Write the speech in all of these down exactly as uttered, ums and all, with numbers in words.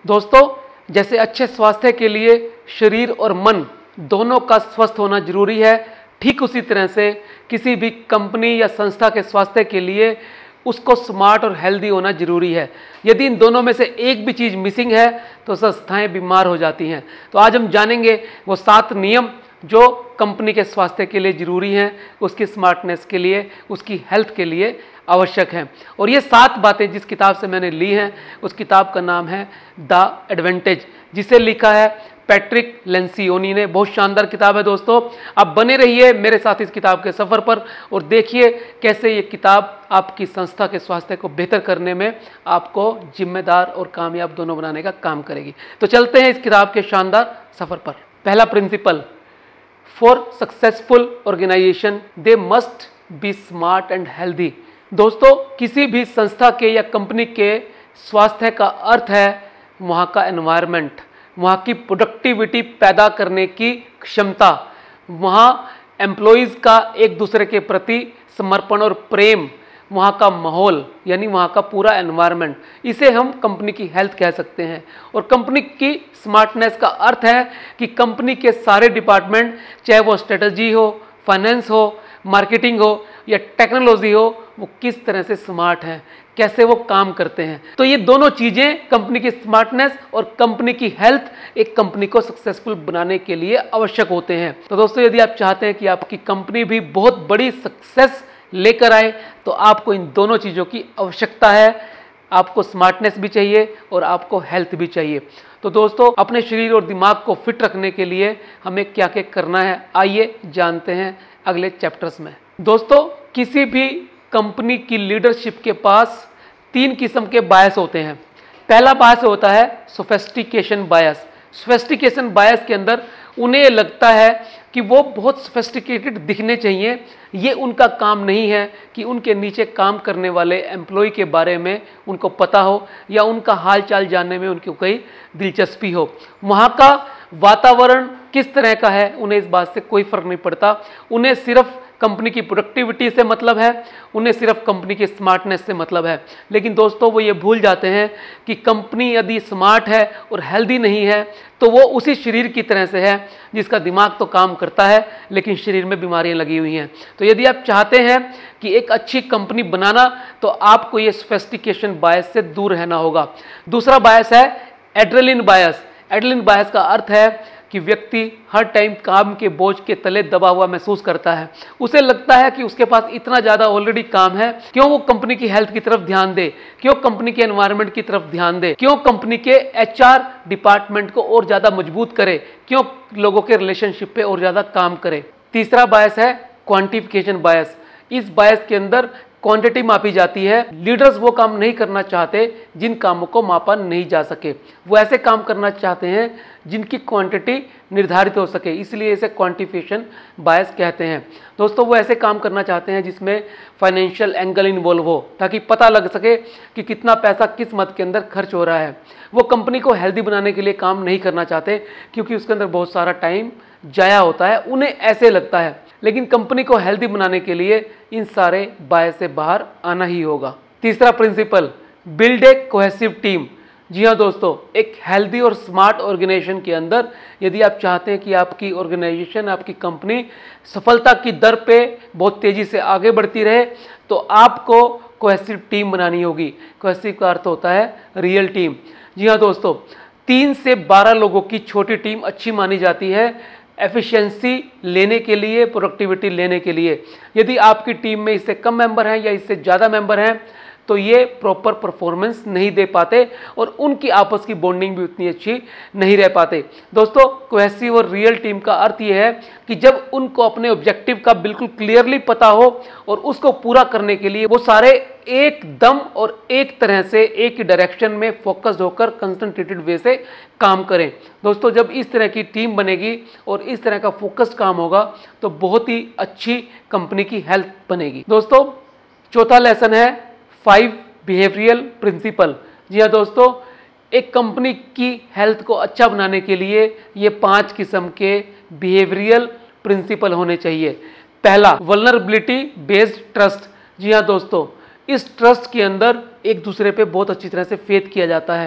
दोस्तों, जैसे अच्छे स्वास्थ्य के लिए शरीर और मन दोनों का स्वस्थ होना जरूरी है, ठीक उसी तरह से किसी भी कंपनी या संस्था के स्वास्थ्य के लिए उसको स्मार्ट और हेल्दी होना जरूरी है। यदि इन दोनों में से एक भी चीज़ मिसिंग है तो संस्थाएं बीमार हो जाती हैं। तो आज हम जानेंगे वो सात नियम जो कंपनी के स्वास्थ्य के लिए जरूरी हैं, उसकी स्मार्टनेस के लिए, उसकी हेल्थ के लिए आवश्यक हैं। और ये सात बातें जिस किताब से मैंने ली हैं, उस किताब का नाम है द एडवांटेज, जिसे लिखा है पैट्रिक लेंसिओनी ने। बहुत शानदार किताब है दोस्तों। आप बने रहिए मेरे साथ इस किताब के सफ़र पर और देखिए कैसे ये किताब आपकी संस्था के स्वास्थ्य को बेहतर करने में आपको जिम्मेदार और कामयाब दोनों बनाने का काम करेगी। तो चलते हैं इस किताब के शानदार सफ़र पर। पहला principle, for successful organisation they must be smart and healthy. दोस्तों, किसी भी संस्था के या कंपनी के स्वास्थ्य का अर्थ है वहाँ का एनवायरनमेंट, वहाँ की प्रोडक्टिविटी पैदा करने की क्षमता, वहाँ एम्प्लॉइज़ का एक दूसरे के प्रति समर्पण और प्रेम, वहाँ का माहौल यानी वहाँ का पूरा एनवायरनमेंट। इसे हम कंपनी की हेल्थ कह सकते हैं। और कंपनी की स्मार्टनेस का अर्थ है कि कंपनी के सारे डिपार्टमेंट, चाहे वो स्ट्रेटजी हो, फाइनेंस हो, मार्केटिंग हो या टेक्नोलॉजी हो, वो किस तरह से स्मार्ट हैं, कैसे वो काम करते हैं। तो ये दोनों चीज़ें, कंपनी की स्मार्टनेस और कंपनी की हेल्थ, एक कंपनी को सक्सेसफुल बनाने के लिए आवश्यक होते हैं। तो दोस्तों, यदि आप चाहते हैं कि आपकी कंपनी भी बहुत बड़ी सक्सेस लेकर आए तो आपको इन दोनों चीज़ों की आवश्यकता है। आपको स्मार्टनेस भी चाहिए और आपको हेल्थ भी चाहिए। तो दोस्तों, अपने शरीर और दिमाग को फिट रखने के लिए हमें क्या क्या करना है, आइए जानते हैं अगले चैप्टर्स में। दोस्तों, किसी भी कंपनी की लीडरशिप के पास तीन किस्म के बायस होते हैं। पहला बायस होता है सोफिस्टिकेशन बायस। सोफिस्टिकेशन बायस के अंदर उन्हें लगता है कि वो बहुत सोफिस्टिकेटेड दिखने चाहिए। ये उनका काम नहीं है कि उनके नीचे काम करने वाले एम्प्लॉय के बारे में उनको पता हो या उनका हाल चाल जानने में उनको कोई दिलचस्पी हो। वहाँ का वातावरण किस तरह का है उन्हें इस बात से कोई फर्क नहीं पड़ता। उन्हें सिर्फ कंपनी की प्रोडक्टिविटी से मतलब है, उन्हें सिर्फ कंपनी की स्मार्टनेस से मतलब है। लेकिन दोस्तों, वो ये भूल जाते हैं कि कंपनी यदि स्मार्ट है और हेल्दी नहीं है तो वो उसी शरीर की तरह से है जिसका दिमाग तो काम करता है लेकिन शरीर में बीमारियां लगी हुई हैं। तो यदि आप चाहते हैं कि एक अच्छी कंपनी बनाना तो आपको ये सोफिस्टिकेशन बायस से दूर रहना होगा। दूसरा बायस है एड्रेनलिन बायस। एड्रेनलिन बायस का अर्थ है कि व्यक्ति हर टाइम काम के बोझ के तले दबा हुआ महसूस करता है। उसे लगता है कि उसके पास इतना ज़्यादा ऑलरेडी काम है, क्यों वो कंपनी की हेल्थ की तरफ ध्यान दे, क्यों कंपनी के एनवायरनमेंट की तरफ ध्यान दे, क्यों कंपनी के एचआर डिपार्टमेंट को और ज़्यादा मजबूत करे, क्यों लोगों के रिलेशनशिप पे और ज़्यादा काम करे। तीसरा बायस है क्वांटिफिकेशन बायस। इस बायस के अंदर क्वांटिटी मापी जाती है। लीडर्स वो काम नहीं करना चाहते जिन कामों को मापा नहीं जा सके, वो ऐसे काम करना चाहते हैं जिनकी क्वांटिटी निर्धारित हो सके, इसलिए इसे क्वांटिफिकेशन बायस कहते हैं। दोस्तों, वो ऐसे काम करना चाहते हैं जिसमें फाइनेंशियल एंगल इन्वॉल्व हो ताकि पता लग सके कि कितना पैसा किस मद के अंदर खर्च हो रहा है। वो कंपनी को हेल्दी बनाने के लिए काम नहीं करना चाहते क्योंकि उसके अंदर बहुत सारा टाइम जाया होता है, उन्हें ऐसे लगता है। लेकिन कंपनी को हेल्दी बनाने के लिए इन सारे बायस से बाहर आना ही होगा। तीसरा principle, build a cohesive team. जी हाँ दोस्तों, एक हेल्दी और स्मार्ट ऑर्गेनाइजेशन के अंदर यदि आप चाहते हैं कि आपकी ऑर्गेनाइजेशन, आपकी कंपनी सफलता की दर पे बहुत तेजी से आगे बढ़ती रहे तो आपको कोहेसिव टीम बनानी होगी। कोहेसिव का अर्थ होता है रियल टीम। जी हाँ दोस्तों, तीन से बारह लोगों की छोटी टीम अच्छी मानी जाती है एफिशिएंसी लेने के लिए, प्रोडक्टिविटी लेने के लिए। यदि आपकी टीम में इससे कम मेंबर हैं या इससे ज़्यादा मेंबर हैं तो ये प्रॉपर परफॉर्मेंस नहीं दे पाते और उनकी आपस की बॉन्डिंग भी उतनी अच्छी नहीं रह पाते। दोस्तों, कोहेसिव और रियल टीम का अर्थ ये है कि जब उनको अपने ऑब्जेक्टिव का बिल्कुल क्लियरली पता हो और उसको पूरा करने के लिए वो सारे एक दम और एक तरह से एक ही डायरेक्शन में फोकस्ड होकर कंसंट्रेटेड वे से काम करें। दोस्तों, जब इस तरह की टीम बनेगी और इस तरह का फोकस्ड काम होगा तो बहुत ही अच्छी कंपनी की हेल्थ बनेगी। दोस्तों, चौथा लेसन है फाइव बिहेवियरल प्रिंसिपल। जी हाँ दोस्तों, एक कंपनी की हेल्थ को अच्छा बनाने के लिए ये पांच किस्म के बिहेवियरल प्रिंसिपल होने चाहिए। पहला, वल्नरेबिलिटी बेस्ड ट्रस्ट। जी हाँ दोस्तों, इस ट्रस्ट के अंदर एक दूसरे पे बहुत अच्छी तरह से फेथ किया जाता है।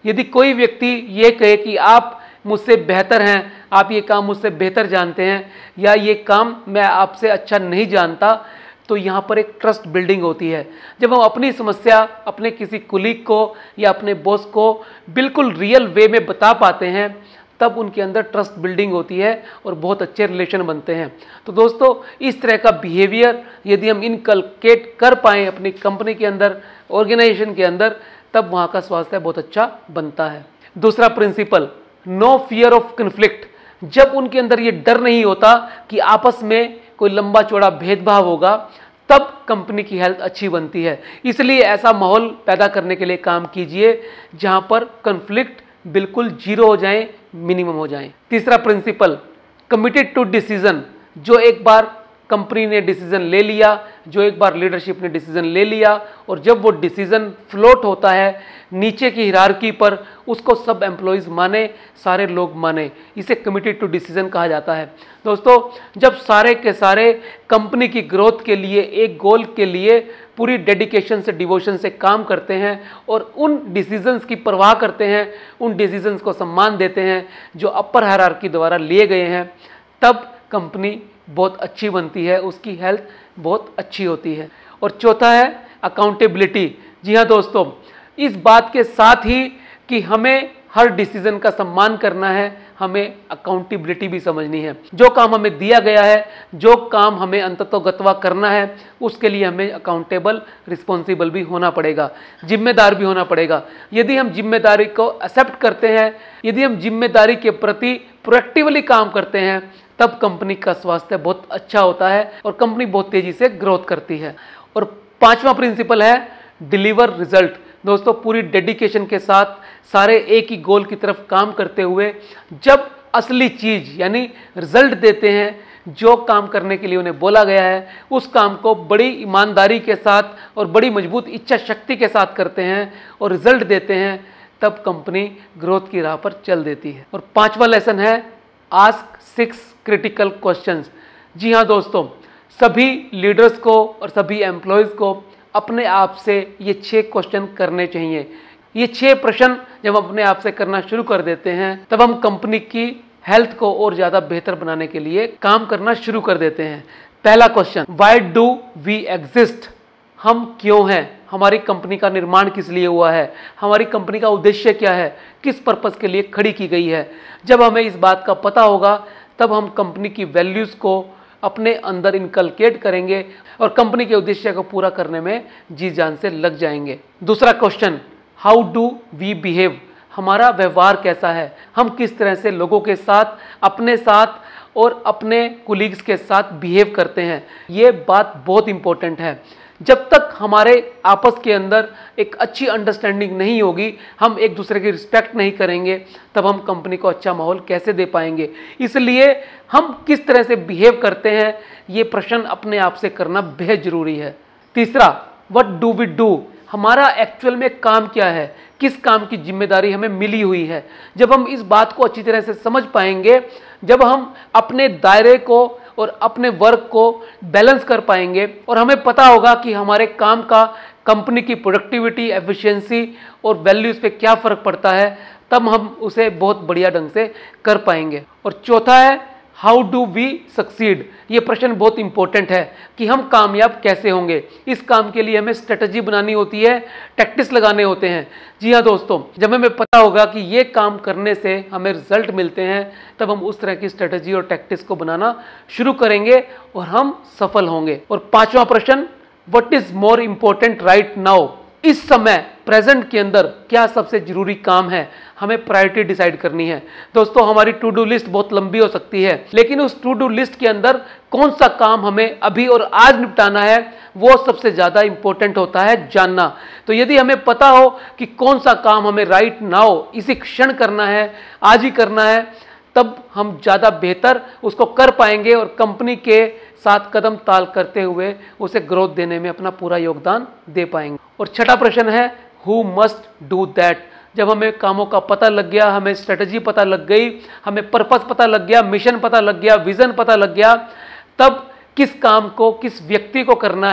यदि कोई व्यक्ति ये कहे कि आप मुझसे बेहतर हैं, आप ये काम मुझसे बेहतर जानते हैं, या ये काम मैं आपसे अच्छा नहीं जानता, तो यहाँ पर एक ट्रस्ट बिल्डिंग होती है। जब हम अपनी समस्या अपने किसी कुलीग को या अपने बॉस को बिल्कुल रियल वे में बता पाते हैं, तब उनके अंदर ट्रस्ट बिल्डिंग होती है और बहुत अच्छे रिलेशन बनते हैं। तो दोस्तों, इस तरह का बिहेवियर यदि हम इनकलकेट कर पाएँ अपनी कंपनी के अंदर, ऑर्गेनाइजेशन के अंदर, तब वहाँ का स्वास्थ्य बहुत अच्छा बनता है। दूसरा principle, no fear of conflict. जब उनके अंदर ये डर नहीं होता कि आपस में कोई लंबा चौड़ा भेदभाव होगा, तब कंपनी की हेल्थ अच्छी बनती है। इसलिए ऐसा माहौल पैदा करने के लिए काम कीजिए जहां पर कन्फ्लिक्ट बिल्कुल जीरो हो जाए, मिनिमम हो जाए। तीसरा प्रिंसिपल, कमिटेड टू डिसीजन। जो एक बार कंपनी ने डिसीजन ले लिया, जो एक बार लीडरशिप ने डिसीजन ले लिया, और जब वो डिसीजन फ्लोट होता है नीचे की हिरार्की पर, उसको सब एम्प्लॉइज माने, सारे लोग माने, इसे कमिटेड टू डिसीजन कहा जाता है। दोस्तों, जब सारे के सारे कंपनी की ग्रोथ के लिए, एक गोल के लिए पूरी डेडिकेशन से, डिवोशन से काम करते हैं और उन डिसीजंस की परवाह करते हैं, उन डिसीजंस को सम्मान देते हैं जो अपर हायरार्की द्वारा लिए गए हैं, तब कंपनी बहुत अच्छी बनती है, उसकी हेल्थ बहुत अच्छी होती है। और चौथा है अकाउंटेबिलिटी। जी हाँ दोस्तों, इस बात के साथ ही कि हमें हर डिसीजन का सम्मान करना है, हमें अकाउंटेबिलिटी भी समझनी है। जो काम हमें दिया गया है, जो काम हमें अंततोगत्वा करना है, उसके लिए हमें अकाउंटेबल, रिस्पॉन्सिबल भी होना पड़ेगा, जिम्मेदार भी होना पड़ेगा। यदि हम जिम्मेदारी को एक्सेप्ट करते हैं, यदि हम जिम्मेदारी के प्रति प्रोएक्टिवली काम करते हैं, तब कंपनी का स्वास्थ्य बहुत अच्छा होता है और कंपनी बहुत तेजी से ग्रोथ करती है। और पांचवा प्रिंसिपल है डिलीवर रिजल्ट। दोस्तों, पूरी डेडिकेशन के साथ सारे एक ही गोल की तरफ काम करते हुए जब असली चीज यानी रिजल्ट देते हैं, जो काम करने के लिए उन्हें बोला गया है, उस काम को बड़ी ईमानदारी के साथ और बड़ी मजबूत इच्छा शक्ति के साथ करते हैं और रिजल्ट देते हैं, तब कंपनी ग्रोथ की राह पर चल देती है। और पांचवा लेसन है आस्क सिक्स क्रिटिकल क्वेश्चंस। जी हाँ दोस्तों, सभी लीडर्स को और सभी एम्प्लॉयज को अपने आप से ये छह क्वेश्चन करने चाहिए। ये छह प्रश्न जब हम अपने आप से करना शुरू कर देते हैं, तब हम कंपनी की हेल्थ को और ज्यादा बेहतर बनाने के लिए काम करना शुरू कर देते हैं। पहला question, why do we exist? हम क्यों हैं? हमारी कंपनी का निर्माण किस लिए हुआ है? हमारी कंपनी का उद्देश्य क्या है? किस पर्पस के लिए खड़ी की गई है? जब हमें इस बात का पता होगा, तब हम कंपनी की वैल्यूज को अपने अंदर इनकलकेट करेंगे और कंपनी के उद्देश्य को पूरा करने में जी जान से लग जाएंगे। दूसरा question, how do we behave? हमारा व्यवहार कैसा है? हम किस तरह से लोगों के साथ, अपने साथ और अपने कुलीग्स के साथ बिहेव करते हैं? ये बात बहुत इंपॉर्टेंट है। जब तक हमारे आपस के अंदर एक अच्छी अंडरस्टैंडिंग नहीं होगी, हम एक दूसरे की रिस्पेक्ट नहीं करेंगे, तब हम कंपनी को अच्छा माहौल कैसे दे पाएंगे? इसलिए हम किस तरह से बिहेव करते हैं, ये प्रश्न अपने आप से करना बेहद जरूरी है। तीसरा, व्हाट डू वी डू? हमारा एक्चुअल में काम क्या है? किस काम की जिम्मेदारी हमें मिली हुई है? जब हम इस बात को अच्छी तरह से समझ पाएंगे, जब हम अपने दायरे को और अपने वर्क को बैलेंस कर पाएंगे और हमें पता होगा कि हमारे काम का कंपनी की प्रोडक्टिविटी, एफिशिएंसी और वैल्यूज पे क्या फर्क पड़ता है, तब हम उसे बहुत बढ़िया ढंग से कर पाएंगे। और चौथा है, हाउ डू वी सक्सीड? ये प्रश्न बहुत इंपॉर्टेंट है कि हम कामयाब कैसे होंगे। इस काम के लिए हमें स्ट्रेटजी बनानी होती है, टैक्टिक्स लगाने होते हैं। जी हाँ दोस्तों, जब हमें पता होगा कि ये काम करने से हमें रिजल्ट मिलते हैं, तब हम उस तरह की स्ट्रेटजी और टैक्टिक्स को बनाना शुरू करेंगे और हम सफल होंगे। और पांचवा प्रश्न, what is more important right now? इस समय प्रेजेंट के अंदर क्या सबसे जरूरी काम है? हमें प्रायोरिटी डिसाइड करनी है। दोस्तों, हमारी टू डू लिस्ट बहुत लंबी हो सकती है, लेकिन उस टू डू लिस्ट के अंदर कौन सा काम हमें अभी और आज निपटाना है, वो सबसे ज्यादा इंपॉर्टेंट होता है जानना। तो यदि हमें पता हो कि कौन सा काम हमें राइट नाउ, इसी क्षण करना है, आज ही करना है, तब हम ज्यादा बेहतर उसको कर पाएंगे और कंपनी के साथ कदम ताल करते हुए उसे ग्रोथ देने में अपना पूरा योगदान दे पाएंगे। और छठा प्रश्न है, हु मस्ट डू दैट? जब हमें कामों का पता लग गया, हमें स्ट्रेटजी पता लग गई, हमें पर्पस पता लग गया, मिशन पता लग गया, विजन पता लग गया, तब किस काम को किस व्यक्ति को करना है,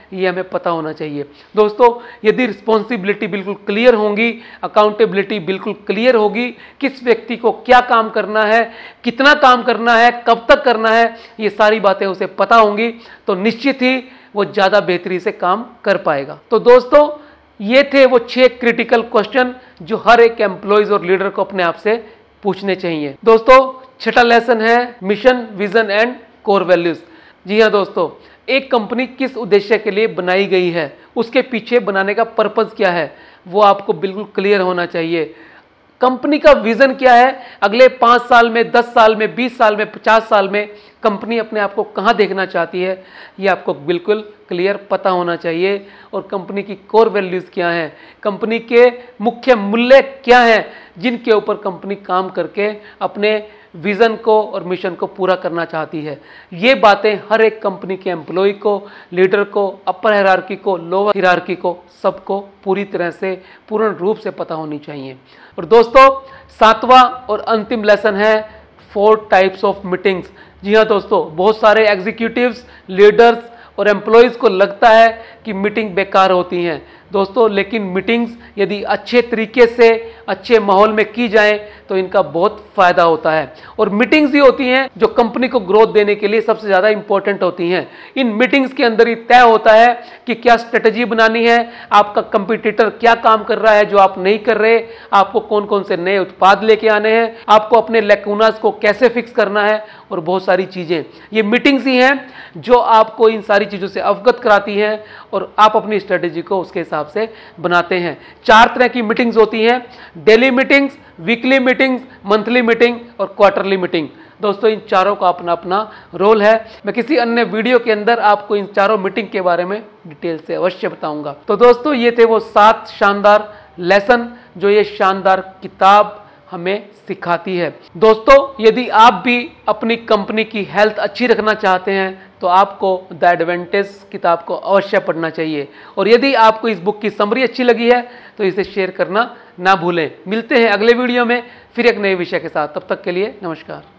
ये हमें पता होना चाहिए। दोस्तों, यदि रिस्पॉन्सिबिलिटी बिल्कुल क्लियर होंगी, अकाउंटेबिलिटी बिल्कुल क्लियर होगी, किस व्यक्ति को क्या काम करना है, कितना काम करना है, कब तक करना है, ये सारी बातें उसे पता होंगी, तो निश्चित ही वो ज़्यादा बेहतरी से काम कर पाएगा। तो दोस्तों, ये थे वो छह क्रिटिकल क्वेश्चन जो हर एक एम्प्लॉयज और लीडर को अपने आप से पूछने चाहिए। दोस्तों, छठा लेसन है mission, vision and core values. जी हाँ दोस्तों, एक कंपनी किस उद्देश्य के लिए बनाई गई है, उसके पीछे बनाने का पर्पस क्या है, वो आपको बिल्कुल क्लियर होना चाहिए। कंपनी का विजन क्या है, अगले पाँच साल में, दस साल में, बीस साल में, पचास साल में कंपनी अपने आप को कहाँ देखना चाहती है, ये आपको बिल्कुल क्लियर पता होना चाहिए। और कंपनी की कोर वैल्यूज़ क्या हैं, कंपनी के मुख्य मूल्य क्या हैं, जिनके ऊपर कंपनी काम करके अपने विज़न को और मिशन को पूरा करना चाहती है। ये बातें हर एक कंपनी के एम्प्लॉय को, लीडर को, अपर हायरार्की को, लोअर हायरार्की को, सबको पूरी तरह से, पूर्ण रूप से पता होनी चाहिए। और दोस्तों, सातवां और अंतिम लेसन है फोर टाइप्स ऑफ मीटिंग्स। जी हाँ दोस्तों, बहुत सारे एग्जीक्यूटिव्स, लीडर्स और एम्प्लॉयज़ को लगता है कि मीटिंग बेकार होती हैं दोस्तों, लेकिन मीटिंग्स यदि अच्छे तरीके से, अच्छे माहौल में की जाएं तो इनका बहुत फायदा होता है। और मीटिंग्स ही होती हैं जो कंपनी को ग्रोथ देने के लिए सबसे ज़्यादा इंपॉर्टेंट होती हैं। इन मीटिंग्स के अंदर ही तय होता है कि क्या स्ट्रेटजी बनानी है, आपका कंपटीटर क्या काम कर रहा है जो आप नहीं कर रहे, आपको कौन कौन से नए उत्पाद लेके आने हैं, आपको अपने लैकूनास को कैसे फिक्स करना है, और बहुत सारी चीज़ें। ये मीटिंग्स ही हैं जो आपको इन सारी चीज़ों से अवगत कराती हैं और आप अपनी स्ट्रेटजी को उसके हिसाब से बनाते हैं। चार तरह की मीटिंग्स होती हैं: daily meetings, weekly meetings, monthly meeting और क्वार्टरली मीटिंग। दोस्तों, इन चारों का अपना अपना रोल है। मैं किसी अन्य वीडियो के अंदर आपको इन चारों मीटिंग के बारे में डिटेल से अवश्य बताऊंगा। तो दोस्तों, ये थे वो सात शानदार लेसन जो ये शानदार किताब हमें सिखाती है। दोस्तों, यदि आप भी अपनी कंपनी की हेल्थ अच्छी रखना चाहते हैं तो आपको द एडवांटेज किताब को अवश्य पढ़ना चाहिए। और यदि आपको इस बुक की समरी अच्छी लगी है तो इसे शेयर करना ना भूलें। मिलते हैं अगले वीडियो में फिर एक नए विषय के साथ। तब तक के लिए नमस्कार।